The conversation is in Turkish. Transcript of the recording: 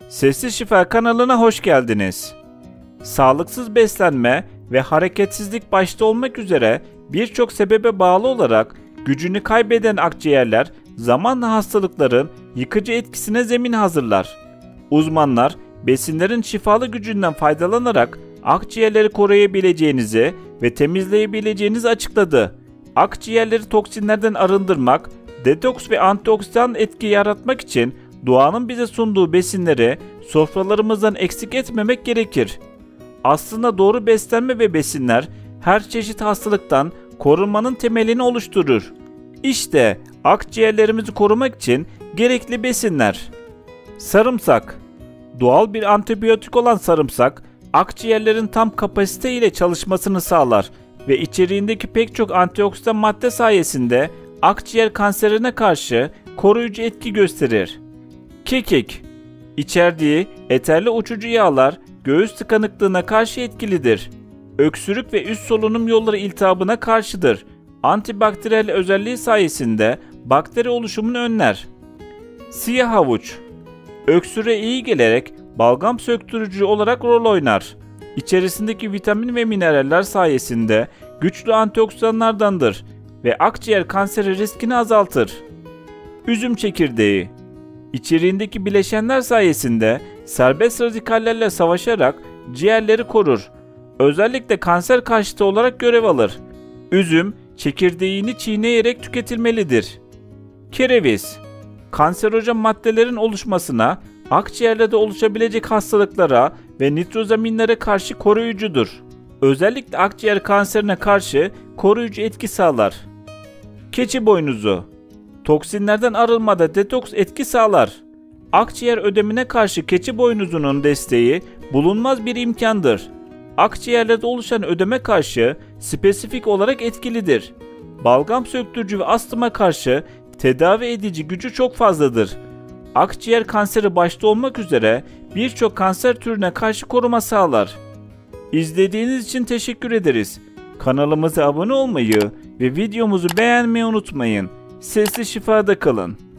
Sesli Şifa kanalına hoş geldiniz. Sağlıksız beslenme ve hareketsizlik başta olmak üzere birçok sebebe bağlı olarak gücünü kaybeden akciğerler zamanla hastalıkların yıkıcı etkisine zemin hazırlar. Uzmanlar besinlerin şifalı gücünden faydalanarak akciğerleri koruyabileceğinizi ve temizleyebileceğinizi açıkladı. Akciğerleri toksinlerden arındırmak, detoks ve antioksidan etki yaratmak için doğanın bize sunduğu besinleri sofralarımızdan eksik etmemek gerekir. Aslında doğru beslenme ve besinler her çeşit hastalıktan korunmanın temelini oluşturur. İşte akciğerlerimizi korumak için gerekli besinler. Sarımsak. Doğal bir antibiyotik olan sarımsak, akciğerlerin tam kapasite ile çalışmasını sağlar ve içeriğindeki pek çok antioksidan madde sayesinde akciğer kanserine karşı koruyucu etki gösterir. Kekik. İçerdiği eterli uçucu yağlar göğüs tıkanıklığına karşı etkilidir. Öksürük ve üst solunum yolları iltihabına karşıdır. Antibakteriyel özelliği sayesinde bakteri oluşumunu önler. Siyah havuç. Öksüre iyi gelerek balgam söktürücü olarak rol oynar. İçerisindeki vitamin ve mineraller sayesinde güçlü antioksidanlardandır ve akciğer kanseri riskini azaltır. Üzüm çekirdeği. İçeriğindeki bileşenler sayesinde serbest radikallerle savaşarak ciğerleri korur. Özellikle kanser karşıtı olarak görev alır. Üzüm çekirdeğini çiğneyerek tüketilmelidir. Kereviz. Kanserojen maddelerin oluşmasına, akciğerlerde oluşabilecek hastalıklara ve nitrozaminlere karşı koruyucudur. Özellikle akciğer kanserine karşı koruyucu etki sağlar. Keçi boynuzu. Toksinlerden arınmada detoks etki sağlar. Akciğer ödemine karşı keçi boynuzunun desteği bulunmaz bir imkandır. Akciğerlerde oluşan ödeme karşı spesifik olarak etkilidir. Balgam söktürücü ve astıma karşı tedavi edici gücü çok fazladır. Akciğer kanseri başta olmak üzere birçok kanser türüne karşı koruma sağlar. İzlediğiniz için teşekkür ederiz. Kanalımıza abone olmayı ve videomuzu beğenmeyi unutmayın. Sesli şifada kalın.